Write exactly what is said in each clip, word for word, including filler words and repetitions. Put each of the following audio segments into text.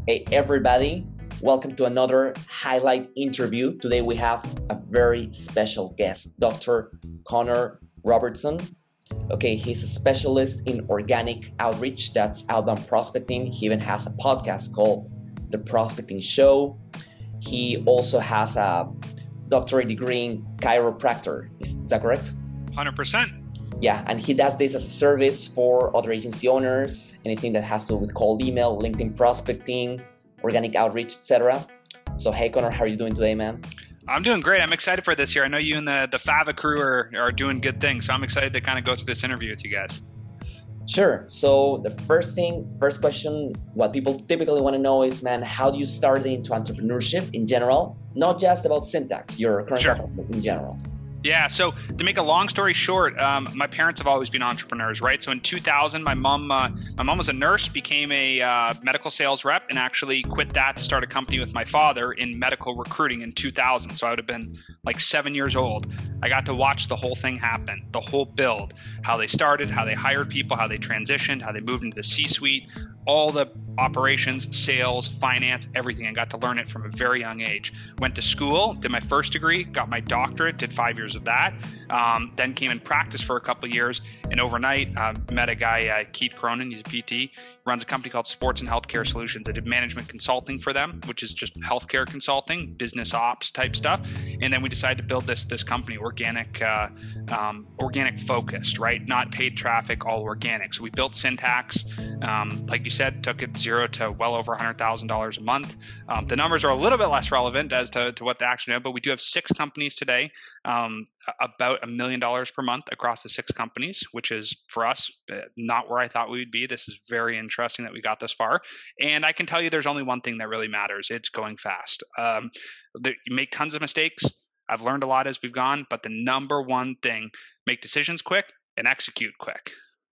Hey everybody, welcome to another highlight interview. Today we have a very special guest, Doctor Connor Robertson. Okay, he's a specialist in organic outreach, that's outbound prospecting. He even has a podcast called The Prospecting Show. He also has a doctorate degree in chiropractor. Is, is that correct? one hundred percent. Yeah, and he does this as a service for other agency owners, anything that has to do with cold email, LinkedIn prospecting, organic outreach, et cetera. So, hey, Connor, how are you doing today, man? I'm doing great. I'm excited for this year. I know you and the, the Fava crew are, are doing good things, so I'm excited to kind of go through this interview with you guys. Sure. So the first thing, first question, what people typically want to know is, man, how do you start into entrepreneurship in general? Not just about Syntacz, your current Sure. company, but in general. Yeah. So to make a long story short, um, my parents have always been entrepreneurs, right? So in two thousand, my mom, uh, my mom was a nurse, became a uh, medical sales rep, and actually quit that to start a company with my father in medical recruiting in two thousand. So I would have been like seven years old. I got to watch the whole thing happen, the whole build, how they started, how they hired people, how they transitioned, how they moved into the C-suite, all the operations, sales, finance, everything. I got to learn it from a very young age. Went to school, did my first degree, got my doctorate, did five years of that. Um, then came in practice for a couple of years, and overnight uh, met a guy, uh, Keith Cronin. He's a P T, runs a company called Sports and Healthcare Solutions. I did management consulting for them, which is just healthcare consulting, business ops type stuff. And then we decided to build this this company, organic, uh, um, organic focused, right? Not paid traffic, all organic. So we built Syntacz. Um, like you said, took it zero to well over one hundred thousand dollars a month. Um, the numbers are a little bit less relevant as to, to what the action is, but we do have six companies today, um, about a million dollars per month across the six companies, which is for us not where I thought we would be. This is very interesting that we got this far. And I can tell you there's only one thing that really matters. It's going fast. Um, the, you make tons of mistakes. I've learned a lot as we've gone, but the number one thing, make decisions quick and execute quick.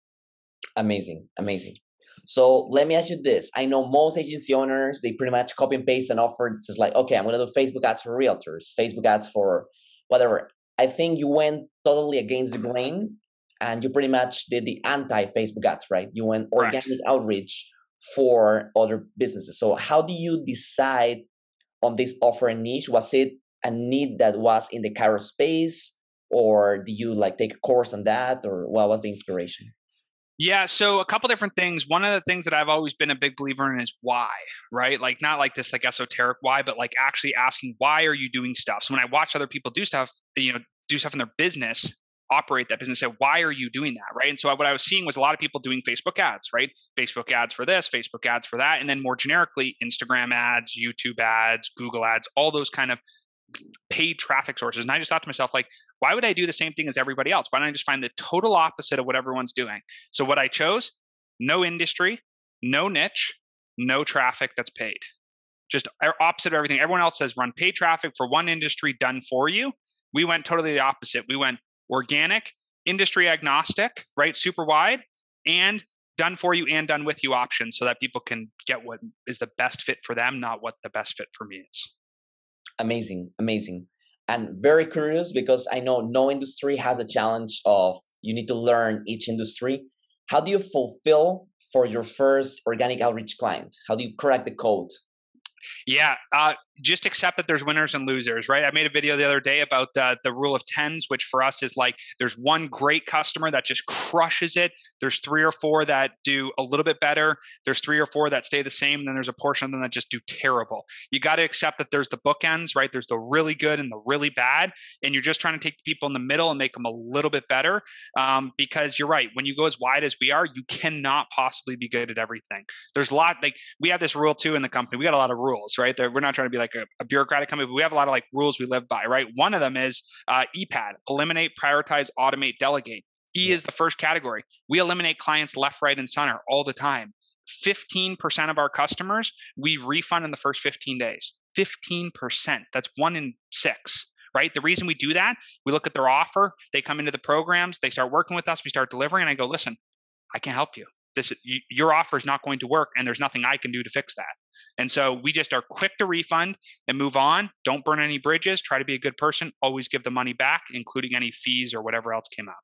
Amazing, amazing. So let me ask you this. I know most agency owners, they pretty much copy and paste an offer. It's just like, okay, I'm going to do Facebook ads for realtors, Facebook ads for whatever. I think you went totally against the grain and you pretty much did the anti-Facebook ads, right? You went organic Correct. outreach for other businesses. So how do you decide on this offer and niche? Was it a need that was in the Cairo space, or do you like take a course on that, or what was the inspiration? Yeah, so a couple different things. One of the things that I've always been a big believer in is why, right? Like not like this like esoteric why, but like actually asking why are you doing stuff? So when I watch other people do stuff, you know, do stuff in their business, operate that business, say, why are you doing that, right? And so what I was seeing was a lot of people doing Facebook ads, right? Facebook ads for this, Facebook ads for that, and then more generically, Instagram ads, YouTube ads, Google ads, all those kind of paid traffic sources. And I just thought to myself, like, why would I do the same thing as everybody else? Why don't I just find the total opposite of what everyone's doing? So what I chose, no industry, no niche, no traffic that's paid. Just opposite of everything. Everyone else says run paid traffic for one industry, done for you. We went totally the opposite. We went organic, industry agnostic, right? Super wide, and done for you and done with you options so that people can get what is the best fit for them, not what the best fit for me is. Amazing, amazing. And very curious because I know no industry has a challenge of you need to learn each industry. How do you fulfill for your first organic outreach client? How do you crack the code? Yeah, uh, just accept that there's winners and losers, right? I made a video the other day about uh, the rule of tens, which for us is like there's one great customer that just crushes it. There's three or four that do a little bit better. There's three or four that stay the same. And then there's a portion of them that just do terrible. You got to accept that there's the bookends, right? There's the really good and the really bad. And you're just trying to take the people in the middle and make them a little bit better. Um, because you're right. When you go as wide as we are, you cannot possibly be good at everything. There's a lot, like we have this rule too in the company. We got a lot of rules, right? We're not trying to be like a, a bureaucratic company, but we have a lot of like rules we live by, right? One of them is uh, E P A D, eliminate, prioritize, automate, delegate. E yeah. is the first category. We eliminate clients left, right, and center all the time. fifteen percent of our customers, we refund in the first fifteen days. fifteen percent. That's one in six, right? The reason we do that, we look at their offer, they come into the programs, they start working with us, we start delivering, and I go, listen, I can't help you. This, you, your offer is not going to work, and there's nothing I can do to fix that. And so we just are quick to refund and move on. Don't burn any bridges. Try to be a good person. Always give the money back, including any fees or whatever else came out.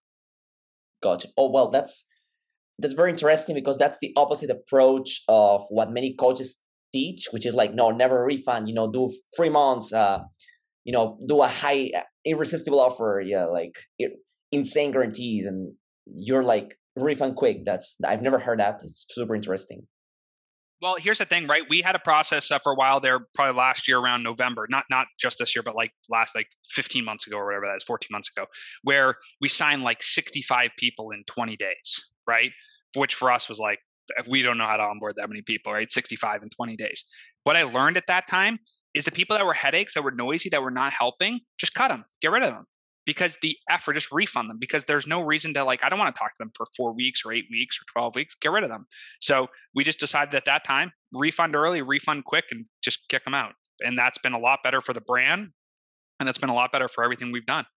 Gotcha. Oh, well, that's that's very interesting because that's the opposite approach of what many coaches teach, which is like, no, never refund, you know, do three months, uh, you know, do a high irresistible offer, yeah, like insane guarantees, and you're like refund quick. That's, I've never heard that. It's super interesting. Well, here's the thing, right? We had a process uh, for a while there, probably last year around November, not not just this year, but like last like fifteen months ago or whatever that is, fourteen months ago, where we signed like sixty-five people in twenty days, right? Which for us was like, we don't know how to onboard that many people, right? sixty-five in twenty days. What I learned at that time is the people that were headaches, that were noisy, that were not helping, just cut them, get rid of them. Because the effort, just refund them, because there's no reason to like, I don't want to talk to them for four weeks or eight weeks or twelve weeks, get rid of them. So we just decided at that time, refund early, refund quick, and just kick them out. And that's been a lot better for the brand. And that's been a lot better for everything we've done.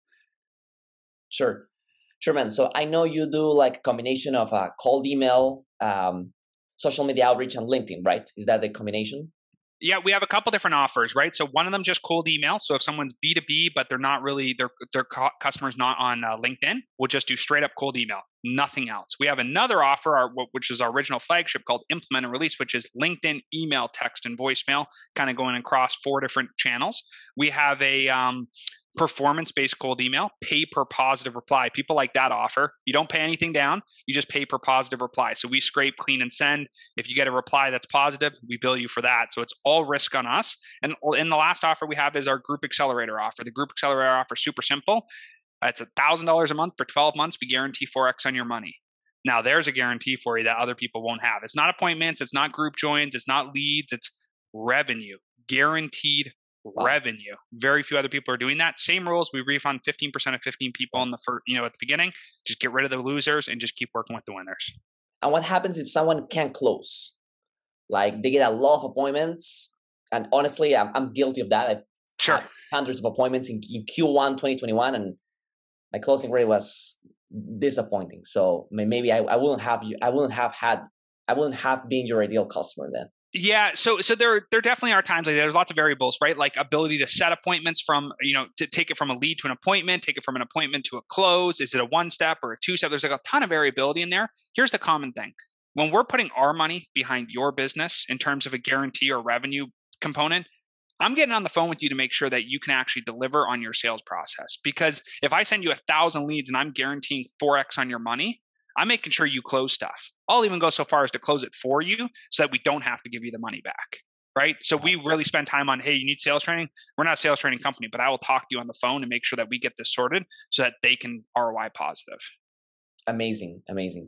Sure. Sure, man. So I know you do like a combination of a uh, cold email, um, social media outreach, and LinkedIn, right? Is that the combination? Yeah, we have a couple different offers, right? So one of them just cold email. So if someone's B two B, but they're not really, their their customer's not on uh, LinkedIn, we'll just do straight up cold email, nothing else. We have another offer, our, which is our original flagship, called Implement and Release, which is LinkedIn, email, text, and voicemail, kind of going across four different channels. We have a um, performance-based cold email, pay per positive reply. People like that offer. You don't pay anything down. You just pay per positive reply. So we scrape, clean, and send. If you get a reply that's positive, we bill you for that. So it's all risk on us. And in the last offer we have is our group accelerator offer. The group accelerator offer is super simple. It's one thousand dollars a month for twelve months. We guarantee four X on your money. Now there's a guarantee for you that other people won't have. It's not appointments. It's not group joins. It's not leads. It's revenue. Guaranteed Wow. revenue. Very few other people are doing that. Same rules. We refund fifteen percent of fifteen people in the first, you know, at the beginning. Just get rid of the losers and just keep working with the winners. And what happens if someone can't close? Like they get a lot of appointments, and honestly, I'm I'm guilty of that. I've Sure. had hundreds of appointments in, in Q one twenty twenty-one, and my closing rate was disappointing. So maybe I, I wouldn't have you. I wouldn't have had. I wouldn't have been your ideal customer then. Yeah, so so there there definitely are times like that. There's lots of variables, right? Like ability to set appointments from, you know, to take it from a lead to an appointment, take it from an appointment to a close. Is it a one step or a two step? There's like a ton of variability in there. Here's the common thing. When we're putting our money behind your business in terms of a guarantee or revenue component, I'm getting on the phone with you to make sure that you can actually deliver on your sales process. Because if I send you a thousand leads and I'm guaranteeing four X on your money, I'm making sure you close stuff. I'll even go so far as to close it for you so that we don't have to give you the money back, right? So we really spend time on, hey, you need sales training? We're not a sales training company, but I will talk to you on the phone and make sure that we get this sorted so that they can R O I positive. Amazing, amazing.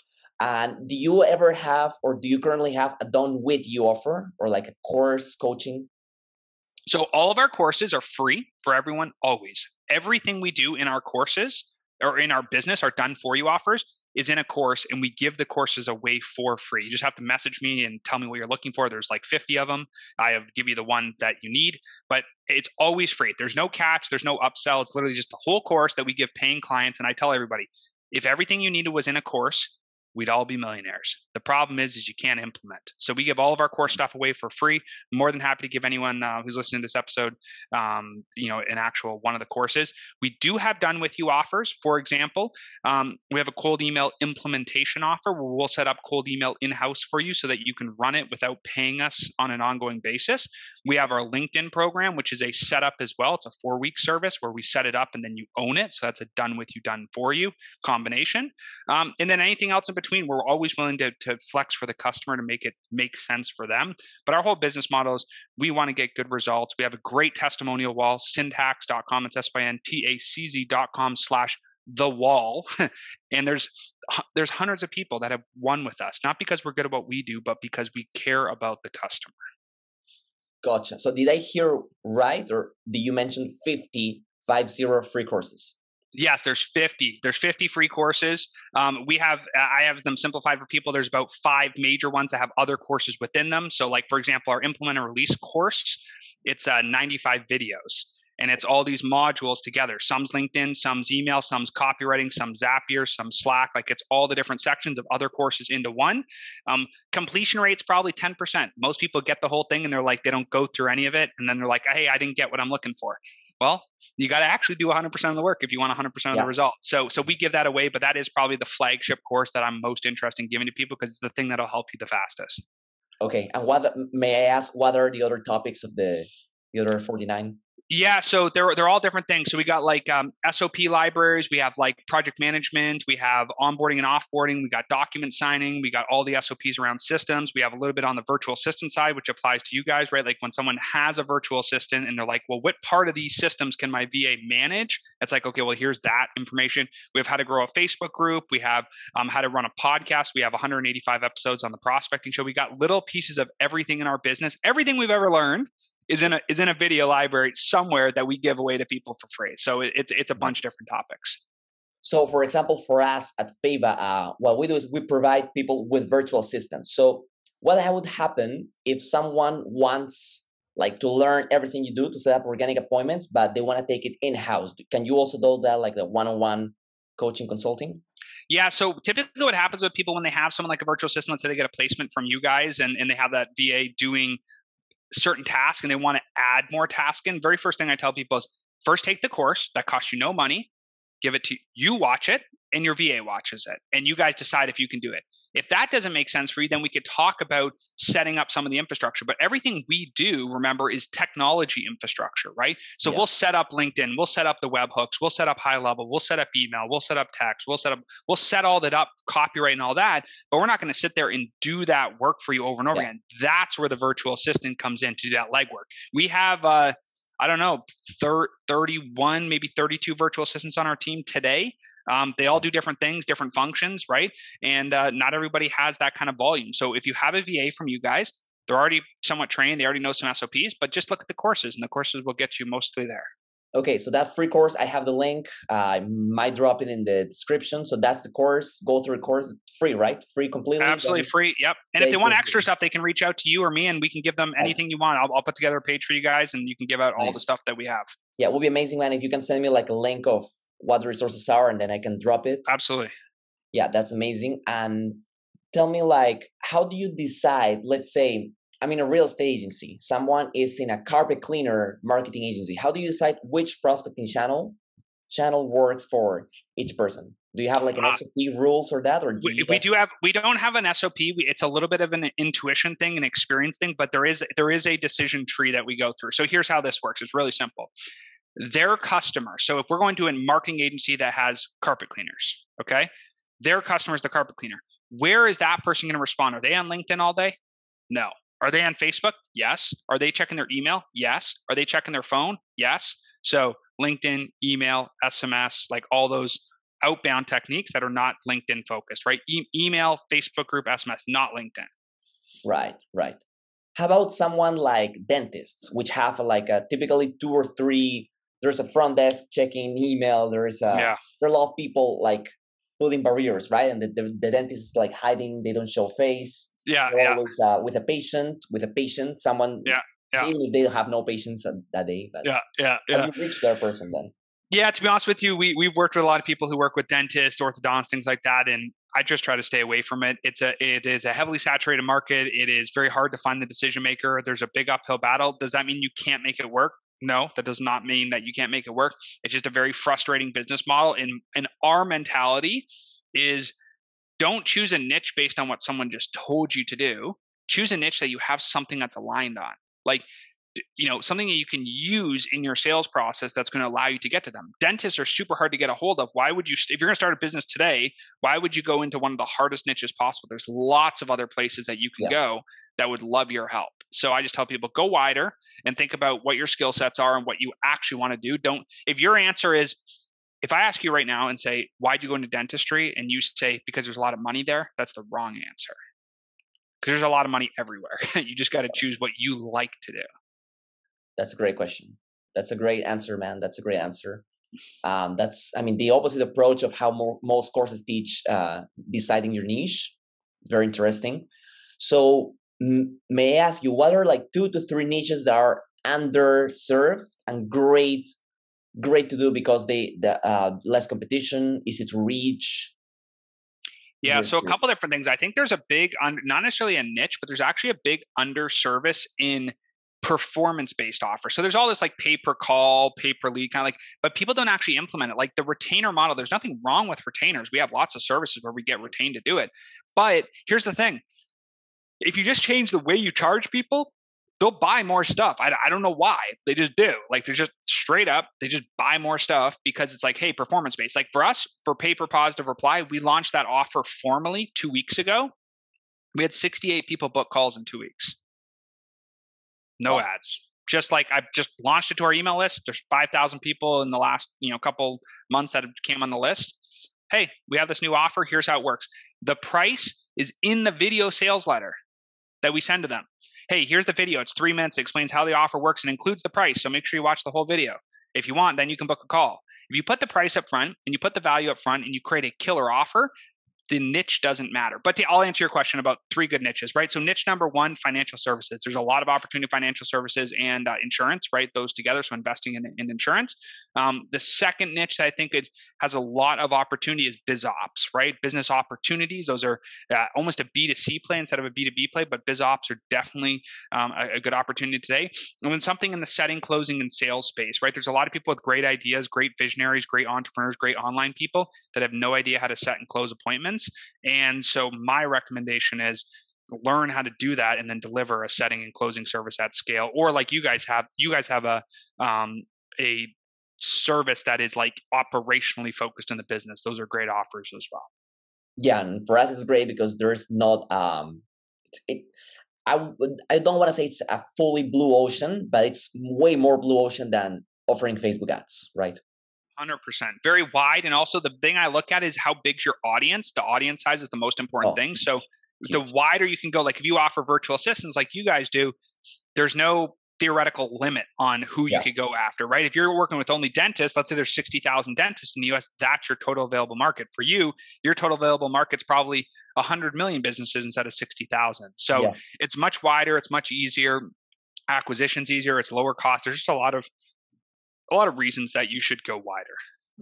And do you ever have, or do you currently have a done with you offer, or like a course coaching? So all of our courses are free for everyone, always. Everything we do in our courses or in our business, our done for you offers, is in a course, and we give the courses away for free. You just have to message me and tell me what you're looking for. There's like fifty of them. I have give you the one that you need, but it's always free. There's no catch. There's no upsell. It's literally just the whole course that we give paying clients. And I tell everybody, if everything you needed was in a course, we'd all be millionaires. The problem is, is you can't implement. So we give all of our course stuff away for free. More than happy to give anyone uh, who's listening to this episode, um, you know, an actual one of the courses. We do have done with you offers. For example, um, we have a cold email implementation offer where we'll set up cold email in-house for you so that you can run it without paying us on an ongoing basis. We have our LinkedIn program, which is a setup as well. It's a four-week service where we set it up and then you own it. So that's a done with you, done for you combination. Um, and then anything else in between, we're always willing to, to flex for the customer to make it make sense for them. But our whole business model is we want to get good results. We have a great testimonial wall, syntacz dot com. It's S Y N T A C Z dot com slash the wall. And there's there's hundreds of people that have won with us, not because we're good at what we do, but because we care about the customer. Gotcha. So did I hear right, or did you mention fifty, five zero free courses? Yes, there's fifty. There's fifty free courses. Um, we have, I have them simplified for people. There's about five major ones that have other courses within them. So like, for example, our Implement and Release course, it's uh, ninety-five videos. And it's all these modules together. Some's LinkedIn, some's email, some's copywriting, some Zapier, some Slack. Like it's all the different sections of other courses into one. Um, completion rate's probably ten percent. Most people get the whole thing and they're like, they don't go through any of it. And then they're like, hey, I didn't get what I'm looking for. Well, you got to actually do one hundred percent of the work if you want one hundred percent of Yeah. the results. So, so we give that away, but that is probably the flagship course that I'm most interested in giving to people because it's the thing that'll help you the fastest. Okay. And what may I ask? What are the other topics of the the other forty-nine? Yeah, so they're they're all different things. So we got like um, S O P libraries, we have like project management, we have onboarding and offboarding, we got document signing, we got all the S O Ps around systems. We have a little bit on the virtual assistant side, which applies to you guys, right? Like when someone has a virtual assistant and they're like, well, what part of these systems can my V A manage? It's like, okay, well, here's that information. We have how to grow a Facebook group. We have um, how to run a podcast. We have one hundred eighty-five episodes on the prospecting show. We got little pieces of everything in our business, everything we've ever learned is in a is in a video library somewhere that we give away to people for free. So it, it's it's a bunch of different topics. So, for example, for us at Fava, uh, what we do is we provide people with virtual assistants. So, what would happen if someone wants like to learn everything you do to set up organic appointments, but they want to take it in house? Can you also do that, like the one-on-one coaching consulting? Yeah. So typically what happens with people when they have someone like a virtual assistant, let's say they get a placement from you guys and, and they have that V A doing certain tasks and they want to add more tasks in, very first thing I tell people is first take the course that costs you no money, give it to you, watch it, and your V A watches it, and you guys decide if you can do it. If that doesn't make sense for you, then we could talk about setting up some of the infrastructure. But everything we do, remember, is technology infrastructure, right? So yeah. We'll set up LinkedIn, we'll set up the webhooks, we'll set up high level, we'll set up email, we'll set up text, we'll set up, we'll set all that up, copyright and all that. But we're not going to sit there and do that work for you over and over yeah. again. That's where the virtual assistant comes in to do that legwork. We have, uh, I don't know, thirty-one, maybe thirty-two virtual assistants on our team today. Um, they all do different things, different functions, right? And uh, not everybody has that kind of volume. So if you have a V A from you guys, they're already somewhat trained, they already know some S O Ps, but just look at the courses and the courses will get you mostly there. Okay, so that free course, I have the link. Uh, I might drop it in the description. So that's the course. Go through the course. It's free, right? Free completely? Absolutely free. Yep. And if they want extra stuff, they can reach out to you or me and we can give them anything you want. I'll, I'll put together a page for you guys and you can give out all nice. The stuff that we have. Yeah, it will be amazing, man. If you can send me like a link of what the resources are and then I can drop it. Absolutely. Yeah, that's amazing. And tell me, like, how do you decide, let's say, I'm in a real estate agency, someone is in a carpet cleaner marketing agency. How do you decide which prospecting channel channel works for each person? Do you have like an uh, S O P rules or that? Or do we, we do have, we don't have an S O P. We, it's a little bit of an intuition thing, an experience thing, but there is, there is a decision tree that we go through. So here's how this works. It's really simple. Their customer. So if we're going to a marketing agency that has carpet cleaners, okay, their customer is the carpet cleaner. Where is that person going to respond? Are they on LinkedIn all day? No. Are they on Facebook? Yes. Are they checking their email? Yes. Are they checking their phone? Yes. So LinkedIn, email, S M S, like all those outbound techniques that are not LinkedIn focused, right? E- email, Facebook group, S M S, not LinkedIn. Right, right. How about someone like dentists, which have like a typically two or three, there's a front desk checking email, there is a, yeah. there are a lot of people like putting barriers, right? And the, the, the dentist is like hiding, they don't show face. Yeah, They're yeah. always uh, with a patient, with a patient, someone, yeah, yeah. even if they have no patients that, that day. But yeah, yeah, yeah. How do you reach that person then? Yeah, to be honest with you, we, we've worked with a lot of people who work with dentists, orthodontists, things like that. And I just try to stay away from it. It's a, it is a heavily saturated market. It is very hard to find the decision maker. There's a big uphill battle. Does that mean you can't make it work? No, that does not mean that you can't make it work. It's just a very frustrating business model. And, and our mentality is don't choose a niche based on what someone just told you to do. Choose a niche that you have something that's aligned on. Like, you know, something that you can use in your sales process that's going to allow you to get to them. Dentists are super hard to get a hold of. Why would you, if you're going to start a business today, why would you go into one of the hardest niches possible? There's lots of other places that you can yeah. go that would love your help. So I just tell people, go wider and think about what your skill sets are and what you actually want to do. Don't, if your answer is, if I ask you right now and say, why'd you go into dentistry? And you say, because there's a lot of money there, that's the wrong answer. Because there's a lot of money everywhere. You just got to choose what you like to do. That's a great question. That's a great answer, man. That's a great answer. Um, that's, I mean, the opposite approach of how more, most courses teach uh, deciding your niche. Very interesting. So m- may I ask you, what are like two to three niches that are underserved and great, great to do because they, the uh, less competition, easy to reach? Yeah, so a couple different things. I think there's a big, un- not necessarily a niche, but there's actually a big underservice in performance-based offer. So there's all this like pay per call, pay per lead kind of like, but people don't actually implement it. Like the retainer model, there's nothing wrong with retainers. We have lots of services where we get retained to do it. But here's the thing. if you just change the way you charge people, they'll buy more stuff. I, I don't know why. They just do. Like they're just straight up, they just buy more stuff because it's like, hey, performance based. Like for us, for Paper Positive Reply, we launched that offer formally two weeks ago. We had sixty-eight people book calls in two weeks. No Wow. ads. Just like I've just launched it to our email list. There's five thousand people in the last, you know, couple months that came on the list. Hey, we have this new offer. Here's how it works. The price is in the video sales letter that we send to them. Hey, here's the video. It's three minutes. It explains how the offer works and includes the price. So make sure you watch the whole video. If you want, then you can book a call. If you put the price up front and you put the value up front and you create a killer offer, the niche doesn't matter. But to, I'll answer your question about three good niches, right? So niche number one, financial services. There's a lot of opportunity in financial services and uh, insurance, right? Those together. So investing in, in insurance. Um, the second niche that I think it has a lot of opportunity is biz ops, right? Business opportunities. Those are uh, almost a B two C play instead of a B two B play, but biz ops are definitely um, a, a good opportunity today. And then something in the setting, closing, and sales space, right? There's a lot of people with great ideas, great visionaries, great entrepreneurs, great online people that have no idea how to set and close appointments. And so my recommendation is learn how to do that and then deliver a setting and closing service at scale. Or like you guys have, you guys have a um, a service that is like operationally focused in the business. Those are great offers as well. Yeah, and for us it's great because there's not um, it. I would, I don't want to say it's a fully blue ocean, but it's way more blue ocean than offering Facebook ads, right? one hundred percent. Very wide. And also the thing I look at is how big's your audience. The audience size is the most important Oh, thing. So huge. the wider you can go, like if you offer virtual assistants like you guys do, there's no theoretical limit on who you Yeah. could go after, right? If you're working with only dentists, let's say there's sixty thousand dentists in the U S, that's your total available market. For you, your total available market's probably one hundred million businesses instead of sixty thousand. So Yeah. it's much wider. It's much easier. Acquisition's easier. It's lower cost. There's just a lot of a lot of reasons that you should go wider.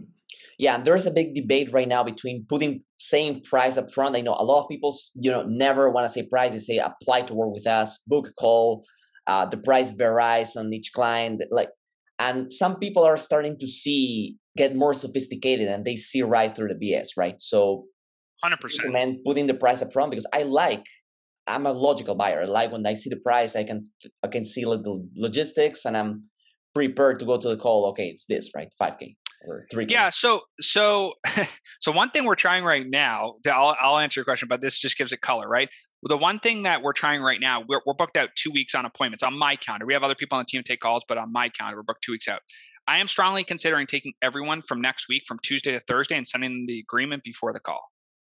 Yeah, and there's a big debate right now between putting same price up front. I know a lot of people, you know, never want to say price. They say apply to work with us, book a call. Uh, the price varies on each client. Like, and some people are starting to see get more sophisticated and they see right through the B S, right? So, one hundred percent. I recommend putting the price up front because I like. I'm a logical buyer. I like when I see the price, I can I can see the logistics, and I'm prepared to go to the call. Okay, it's this, right? five K or three K. Yeah. So, so, so one thing we're trying right now, I'll, I'll answer your question, but this just gives it color, right? The one thing that we're trying right now, we're, we're booked out two weeks on appointments on my calendar. We have other people on the team take calls, but on my calendar, we're booked two weeks out. I am strongly considering taking everyone from next week, from Tuesday to Thursday, and sending them the agreement before the call.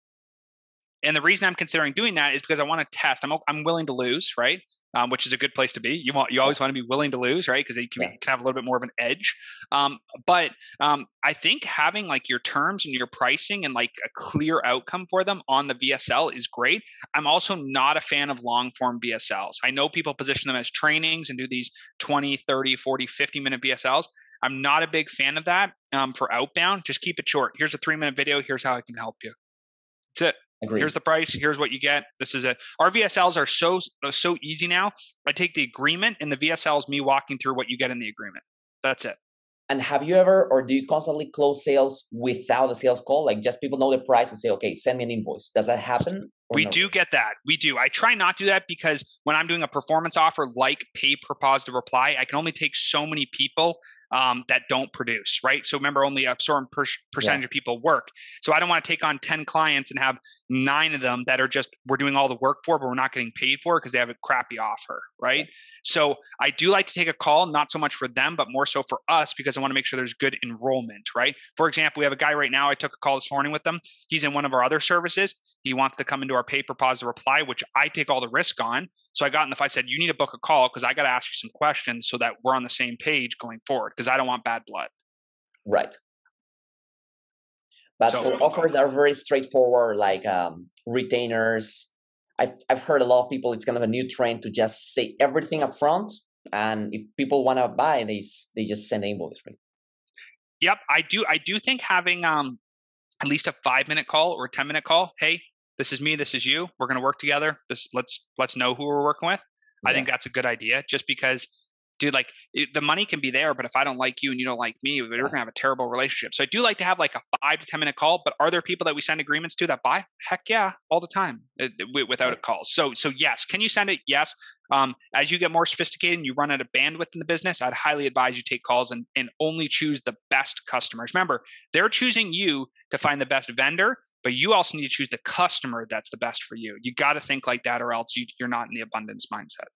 And the reason I'm considering doing that is because I want to test. I'm I'm willing to lose, right? Um, which is a good place to be. You want you always want to be willing to lose, right? Because you can, Yeah. can have a little bit more of an edge. Um, but um, I think having like your terms and your pricing and like a clear outcome for them on the V S L is great. I'm also not a fan of long form V S Ls. I know people position them as trainings and do these twenty, thirty, forty, fifty minute V S Ls. I'm not a big fan of that um, for outbound. Just keep it short. Here's a three minute video. Here's how I can help you. That's it. Agreed. Here's the price. Here's what you get. This is it. Our V S Ls are so so easy now. I take the agreement, and the V S L is me walking through what you get in the agreement. That's it. And have you ever, or do you constantly close sales without a sales call? Like just people know the price and say, okay, send me an invoice. Does that happen? We no? do get that. We do. I try not to do that because when I'm doing a performance offer like pay per positive reply, I can only take so many people um, that don't produce, right? So remember, only a certain per- percentage yeah. of people work. So I don't want to take on ten clients and have nine of them that are just, we're doing all the work for, but we're not getting paid for because they have a crappy offer, right? Yeah. So I do like to take a call, not so much for them, but more so for us because I want to make sure there's good enrollment, right? For example, we have a guy right now, I took a call this morning with them. He's in one of our other services. He wants to come into our pay per positive reply, which I take all the risk on. So I got in the fight, said, you need to book a call because I got to ask you some questions so that we're on the same page going forward because I don't want bad blood. Right. But so, for offers that are very straightforward, like um, retainers, I've, I've heard a lot of people, it's kind of a new trend to just say everything up front. And if people want to buy, they they just send an invoice, right? Yep. I do. I do think having um, at least a five minute call or a ten minute call. Hey, this is me. This is you. We're going to work together. This let's let's know who we're working with. Yeah. I think that's a good idea just because dude, like it, the money can be there, but if I don't like you and you don't like me, we're going to have a terrible relationship. So I do like to have like a five to ten minute call, but are there people that we send agreements to that buy? Heck yeah, all the time uh, w- without a call. So, so yes, can you send it? Yes. Um, as you get more sophisticated and you run out of bandwidth in the business, I'd highly advise you take calls and, and only choose the best customers. Remember, they're choosing you to find the best vendor, but you also need to choose the customer that's the best for you. You got to think like that, or else you, you're not in the abundance mindset.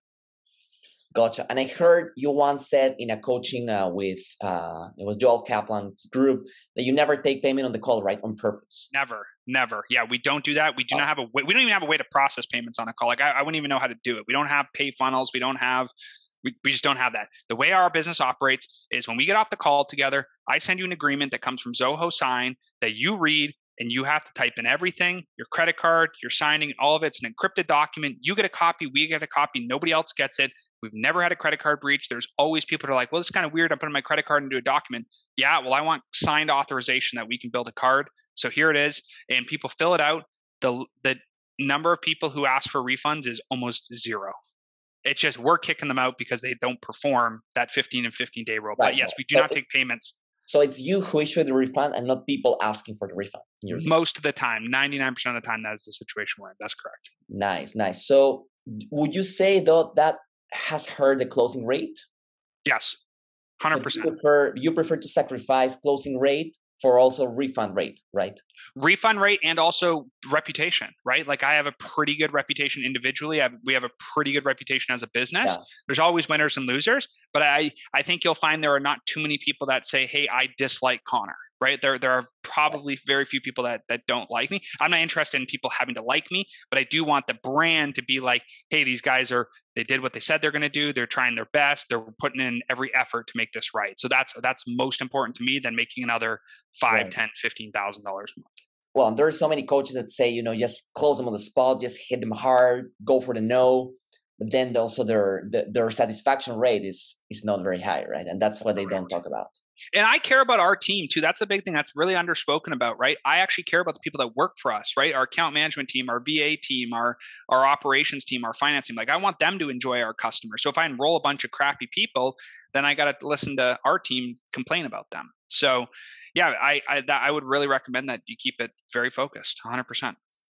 Gotcha. And I heard you once said in a coaching uh, with, uh, it was Joel Kaplan's group, that you never take payment on the call, right? On purpose. Never, never. Yeah, we don't do that. We do oh. not have a way, we don't even have a way to process payments on a call. Like I, I wouldn't even know how to do it. We don't have pay funnels. We don't have, we, we just don't have that. The way our business operates is when we get off the call together, I send you an agreement that comes from Zoho Sign that you read, and you have to type in everything, your credit card, your signing, all of it's an encrypted document. You get a copy, we get a copy, nobody else gets it. We've never had a credit card breach. There's always people that are like, well, it's kind of weird. I'm putting my credit card into a document. Yeah, well, I want signed authorization that we can build a card. So here it is. And people fill it out. The, the number of people who ask for refunds is almost zero. It's just we're kicking them out because they don't perform that fifteen and fifteen day rule. Right. But yes, we do not take payments. So it's you who issue the refund and not people asking for the refund. Most of the time, ninety-nine percent of the time, that is the situation we're in. That's correct. Nice, nice. So would you say, though, that has hurt the closing rate? Yes, one hundred percent. So you, prefer, you prefer to sacrifice closing rate for also refund rate, right? Refund rate and also reputation, right? Like I have a pretty good reputation individually. I have, we have a pretty good reputation as a business. Yeah. There's always winners and losers, but I, I think you'll find there are not too many people that say, hey, I dislike Connor, right? There, there are probably very few people that, that don't like me. I'm not interested in people having to like me, but I do want the brand to be like, hey, these guys are, they did what they said they're going to do. They're trying their best. They're putting in every effort to make this right. So that's, that's most important to me than making another five, right. ten, fifteen thousand dollars a month. Well, there are so many coaches that say, you know, just close them on the spot, just hit them hard, go for the no. But then also their their satisfaction rate is is not very high, right? And that's what they don't talk about. And I care about our team too. That's the big thing that's really underspoken about, right? I actually care about the people that work for us, right? Our account management team, our V A team, our our operations team, our finance team. Like I want them to enjoy our customers. So if I enroll a bunch of crappy people, then I got to listen to our team complain about them. So yeah, I I, that, I would really recommend that you keep it very focused, one hundred percent.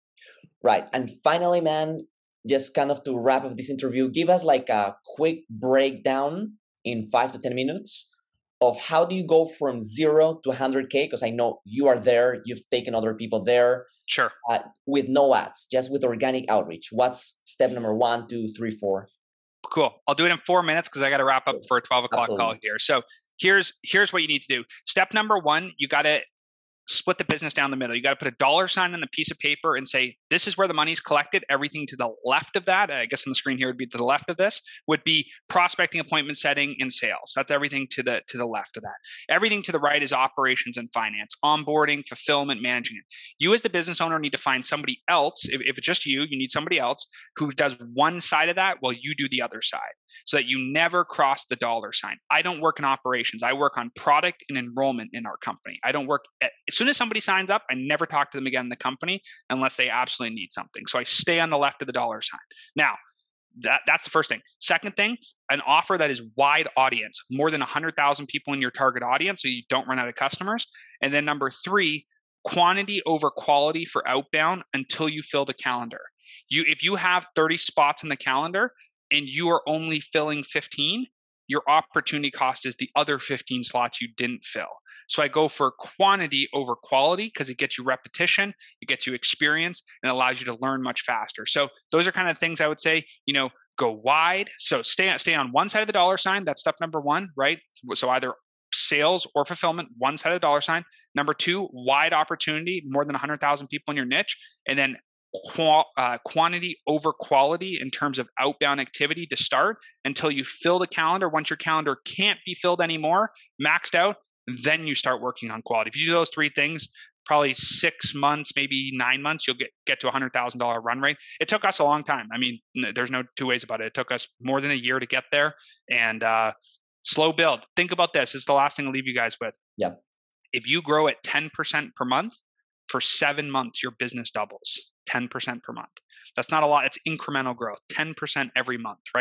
Right. And finally, man, just kind of to wrap up this interview, give us like a quick breakdown in five to ten minutes of how do you go from zero to one hundred K? Because I know you are there, you've taken other people there. Sure. Uh, with no ads, just with organic outreach. What's step number one, two, three, four? Cool. I'll do it in four minutes because I got to wrap up for a twelve o'clock Absolutely. call here. So here's here's what you need to do. Step number one, you got to split the business down the middle. You got to put a dollar sign on a piece of paper and say, this is where the money's collected. Everything to the left of that, I guess on the screen here would be to the left of this, would be prospecting, appointment setting, and sales. That's everything to the to the left of that. Everything to the right is operations and finance, onboarding, fulfillment, managing it. You as the business owner need to find somebody else. If, if it's just you, you need somebody else who does one side of that while you do the other side, so that you never cross the dollar sign. I don't work in operations. I work on product and enrollment in our company. I don't work at, as soon as somebody signs up, I never talk to them again in the company unless they absolutely need something. So I stay on the left of the dollar sign. Now, that, that's the first thing. Second thing, an offer that is wide audience, more than one hundred thousand people in your target audience so you don't run out of customers. And then number three, quantity over quality for outbound until you fill the calendar. You, if you have thirty spots in the calendar, and you are only filling fifteen, your opportunity cost is the other fifteen slots you didn't fill. So I go for quantity over quality because it gets you repetition, it gets you experience, and allows you to learn much faster. So those are kind of things I would say, you know, go wide. So stay, stay on one side of the dollar sign. That's step number one, right? So either sales or fulfillment, one side of the dollar sign. Number two, wide opportunity, more than one hundred thousand people in your niche. And then Qu- uh, quantity over quality in terms of outbound activity to start until you fill the calendar. Once your calendar can't be filled anymore, maxed out, then you start working on quality. If you do those three things, probably six months, maybe nine months, you'll get, get to a one hundred thousand dollars run rate. It took us a long time. I mean, there's no two ways about it. It took us more than a year to get there, and uh, slow build. Think about this. This is the last thing I'll leave you guys with. Yeah. If you grow at ten percent per month, for seven months, your business doubles. ten percent per month. That's not a lot. It's incremental growth, ten percent every month, right?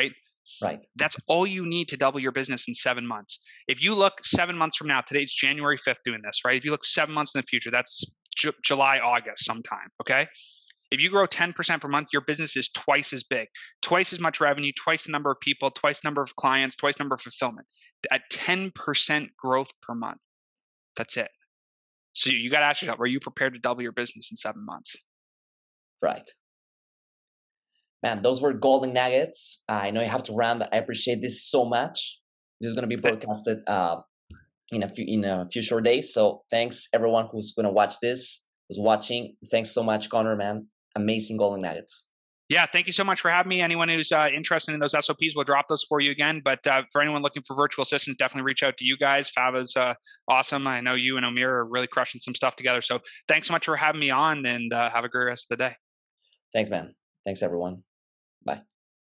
Right. That's all you need to double your business in seven months. If you look seven months from now, today's January fifth doing this, right? If you look seven months in the future, that's Ju- July, August sometime, okay? If you grow ten percent per month, your business is twice as big, twice as much revenue, twice the number of people, twice the number of clients, twice the number of fulfillment. At ten percent growth per month, that's it. So you got to ask yourself, are you prepared to double your business in seven months? Right. Man, those were golden nuggets. I know you have to run, but I appreciate this so much. This is going to be broadcasted uh, in a few in a few short days. So thanks everyone who's going to watch this, who's watching. Thanks so much, Connor, man. Amazing golden nuggets. Yeah, thank you so much for having me. Anyone who's uh, interested in those S O Ps, we'll drop those for you again. But uh, for anyone looking for virtual assistants, definitely reach out to you guys. Fava's uh, awesome. I know you and Amir are really crushing some stuff together. So thanks so much for having me on, and uh, have a great rest of the day. Thanks, man. Thanks, everyone. Bye.